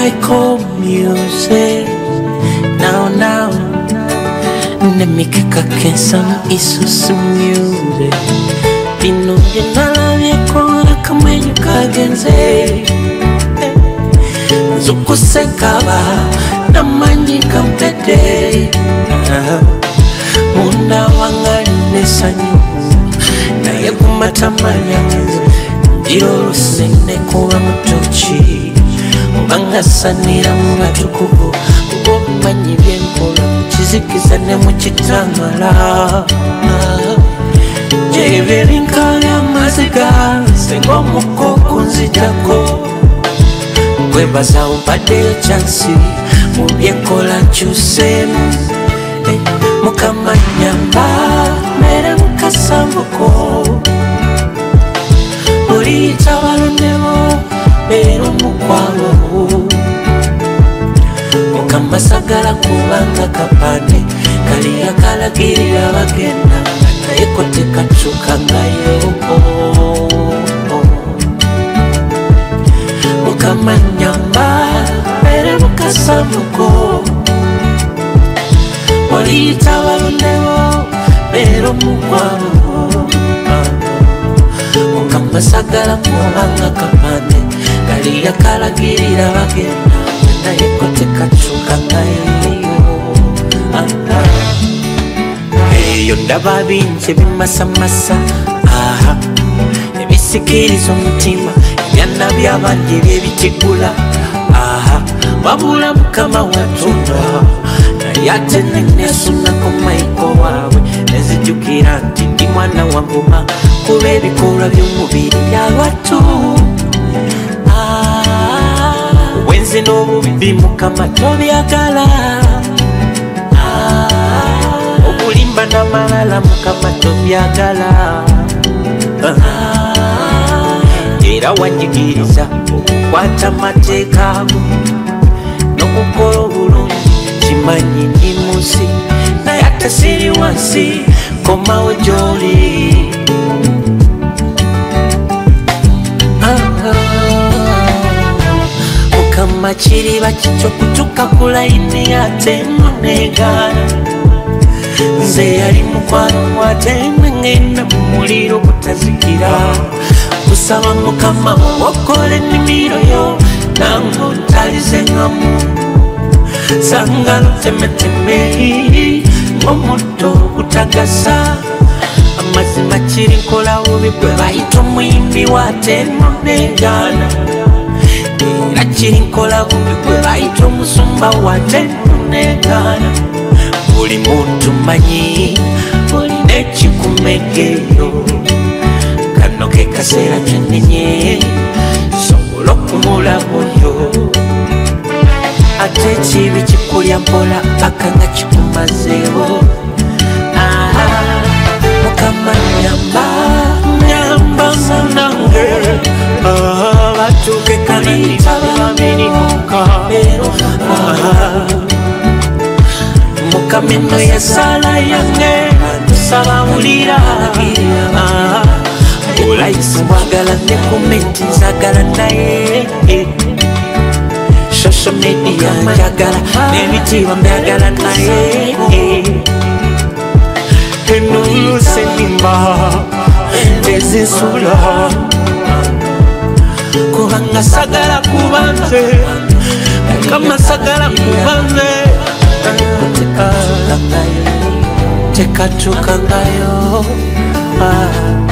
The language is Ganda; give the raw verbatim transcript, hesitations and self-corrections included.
they call music. Now, now, let me kick a some Isusu music. Pino dinala vyekora kama yukagenze. Zuku sekaba na manyi kampete. Munda wangari nesanyu na yakumatamanya. Ndiro sene kuwa mutochi. Mbanga sanira mwatukubu. Ubo manyi vyenkola chizikizane muchitangala. Jeveli nkala maziga sengo mukoko nzijako. Kwebaza umpade chansi mubyenkola chusemu. Mukama nyamba mere mukasambuko. Urita walondewo pero mukwabo. Mukama sagala kubanga kapande kaliya kalagirira bagenda naye koteka chukangayo. Mukama nyamba mere mukasambuko. Urita walondewo pero mukwabo. Mukama sagala kubanga kapande kaliya kalagirira bagenda naye koteka chukangayo. Eyo ndaba binje bimasamasa. Aha, ebisikiriza omutima ebyana by'abandi byebitigula. Aha, wabula Mukama watunda naye ate nenesunako maiko waabwe nezijjukira nti ndi mwana wa ngoma kuba ebikolwa by'omubiri by'abatu. Wenzi n'obubi Mukama tobyagala. Obulimba n'amalala Mukama tobyagala. Era wanjigiriza okukwata amateeka go n'okukola obulungi. Kimanyi ndi munsi naye ate siri wansi, komawo gy'oli. Mukama kiriba kikyo kutuuka ku layini ate muneegaana. Nze yali mukwano ate ngenda mu muliro gutazikira. Kusaba Mukama okole ennimiro yo nange ontalizengamu. Sangalo temeteme ng'omutto ogutagasa. Amazima kiri nkola bubi gwe bayita omuyimbi wate muneegaana. Era kiri nkola bubi gwe bayita omusumba wate muneegaana. Buli muntu manyi olina ekikumegeyo. Kano ke kaseera kyenenye sobola okumulaboyo. Ate ekibi kikulya mpola paka nga kikumazeewo. Mukama nyamba nyamba munange. Batuuke kananira baminimuka. Mukama eno yasala yange nsaba wulira. Olayisi mwagala ne komenti nzagala naye. Social media njagala n'ebitiibwa mbyagala naye. Eno yose nimba tezinsula kubanga sagala kuba nze. Mukama sagala kuba nze. Teka chukangayo.